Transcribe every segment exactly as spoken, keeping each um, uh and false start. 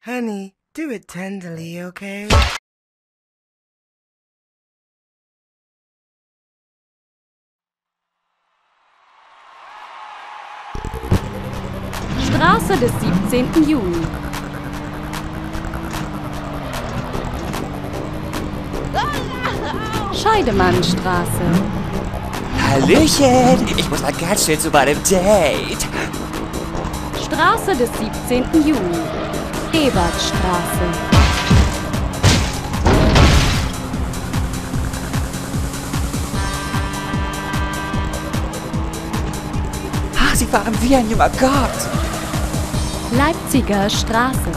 Honey, do it tenderly, okay? Straße des siebzehnten Juni. Scheidemannstraße. Hallöchen, ich muss mal ganz schnell zu meinem Date. Straße des siebzehnten Juni. Ebertstraße. Ah, Sie fahren wie ein junger Gott. Leipziger Straße.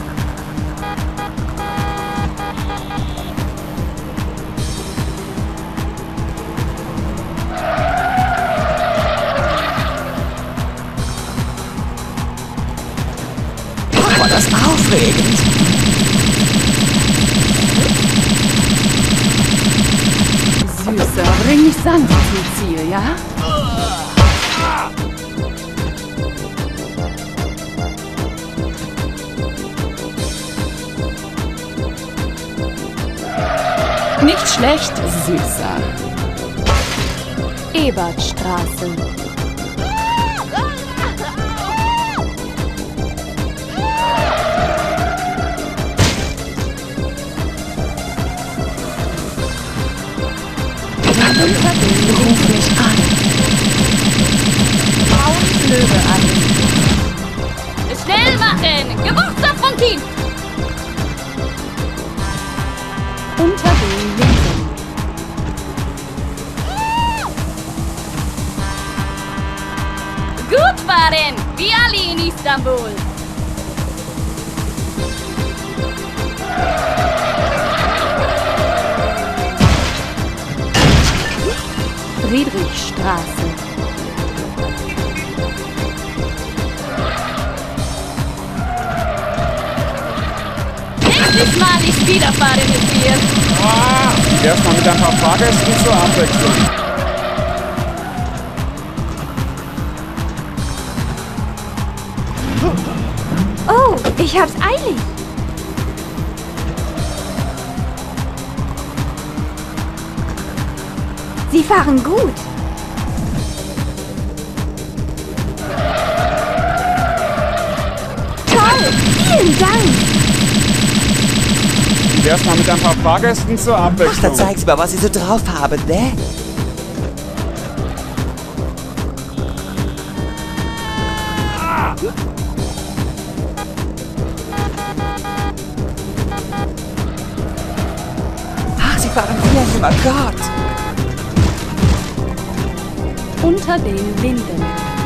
Oh, war das aufregend. Süßer, bring mich sanft zum Ziel, ja? Nicht schlecht, Süßer. Ebertstraße. Ruf mich an. Löwe an. Schnell machen! Geburtstag von Kind! Unter den Linden. Gut fahren! Wie alle in Istanbul! Friedrichstraße. Nächstes Mal nicht wieder fahren mit dir! Ah, erstmal mit ein paar Fahrgästen zur Abwechslung. Oh, ich hab's eilig. Sie fahren gut. Toll, vielen Dank. Erstmal mit ein paar Fahrgästen zur Ach, Abwechslung. dann zeigen Sie mal, was Sie so drauf haben, ne? Ach, Sie fahren wie ein junger Gott. Unter den Linden.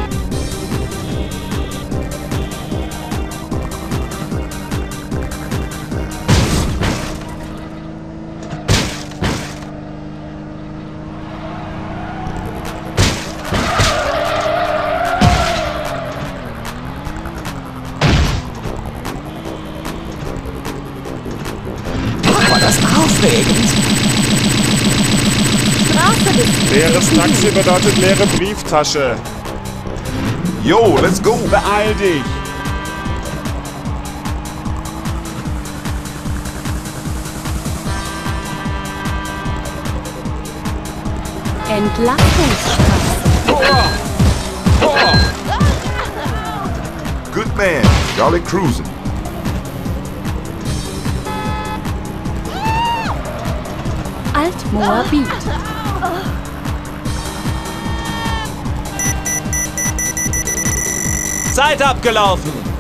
Oh, war das aufregend. Straße des Leeres Taxi bedeutet leere Brieftasche. Yo, let's go! Beeil dich! Entlastungsstraße. Good man, y'all are cruising. Altmoor Beat. Zeit abgelaufen!